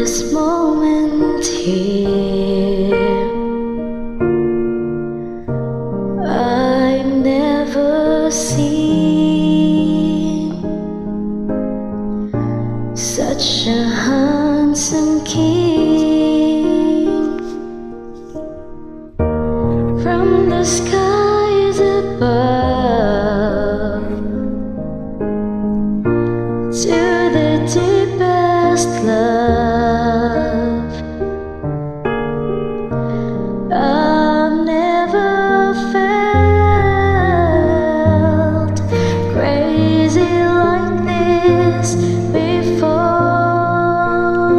this moment here, I've never seen such a handsome king. From the skies above to the deepest love, I've never felt crazy like this before.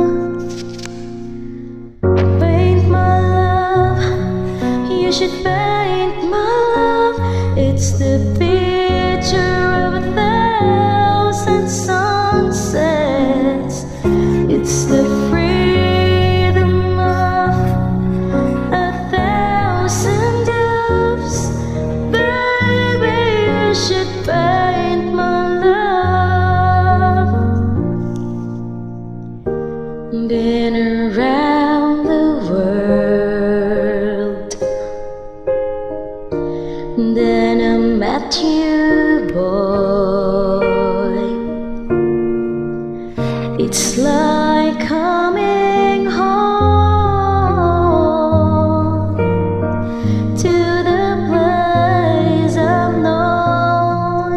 Paint my love, you should paint my love. It's the picture of 1,000 sunsets. It's the freedom of 1,000 doves. Baby, you should paint my love. Been around the world, then I met you, boy. It's like coming home to the place I've known.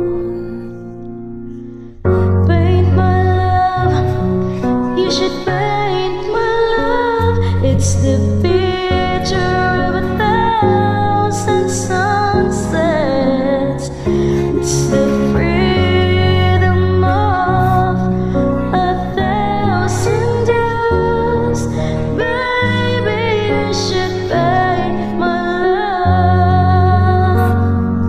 Paint my love, you should paint my love. It's the picture of 1,000 sunsets. It's the freedom of 1,000 doves. Baby, you should paint my love.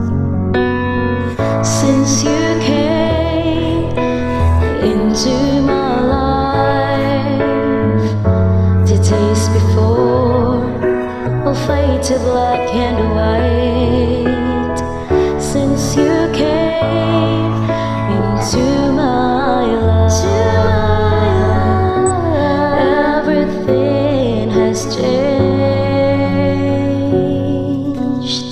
Since you came into my life, the days before all fade to black and white. Since you came into my life, everything has changed.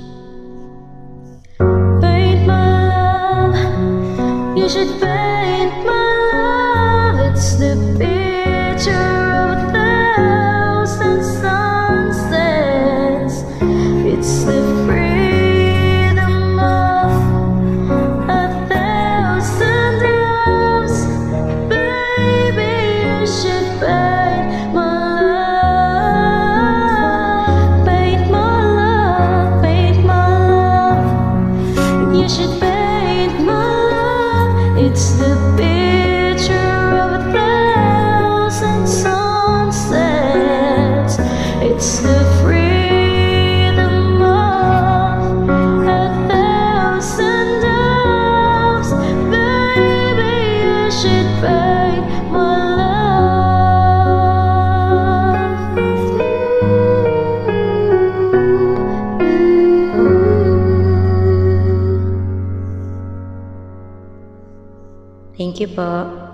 Paint my love, you should paint my love. It's the picture of 1,000 sunsets. It's the freedom of 1,000 doves. Baby, you should paint my love. Paint my love, paint my love. You should paint my love. It's the picture of 1,000 sunsets. It's the freedom of 1,000 doves. Baby, you should paint my love. Thank you po.